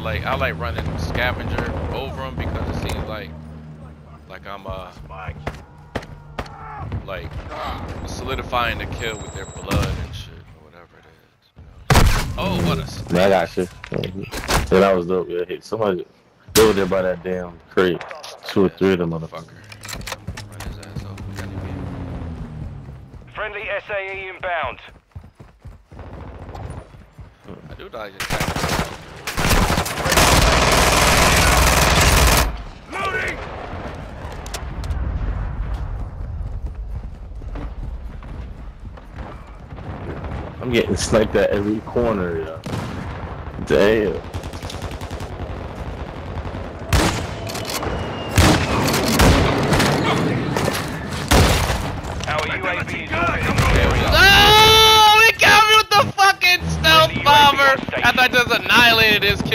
I like running scavenger over them because it seems like I'm like solidifying the kill with their blood and shit or whatever it is. You know? Oh, what a snake. Man, I got you. Yeah, that was dope. Yeah, hit somebody over there by that damn crate. 2 or 3 of them motherfuckers. Run his ass over. We got him in. Friendly SAE inbound. I do like it. Loading! I'm getting sniped at every corner, yo. Damn. Our UAV is Oh, he got me with the fucking stealth bomber! After I just annihilated his kid.